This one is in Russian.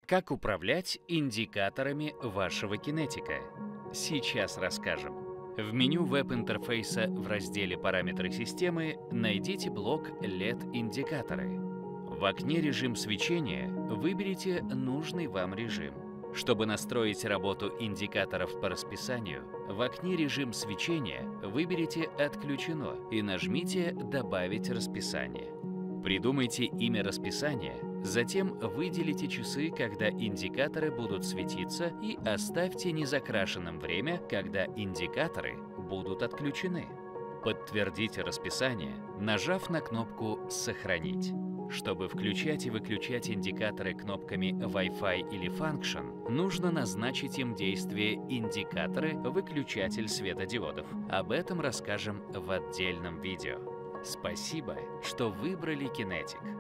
Как управлять индикаторами вашего кинетика? Сейчас расскажем. В меню веб-интерфейса в разделе «Параметры системы» найдите блок LED-индикаторы. В окне «Режим свечения» выберите нужный вам режим. Чтобы настроить работу индикаторов по расписанию, в окне «Режим свечения» выберите «Отключено» и нажмите «Добавить расписание». Придумайте имя расписания, затем выделите часы, когда индикаторы будут светиться, и оставьте незакрашенным время, когда индикаторы будут отключены. Подтвердите расписание, нажав на кнопку «Сохранить». Чтобы включать и выключать индикаторы кнопками Wi-Fi или Function, нужно назначить им действие «Индикаторы-выключатель светодиодов». Об этом расскажем в отдельном видео. Спасибо, что выбрали Кинетик.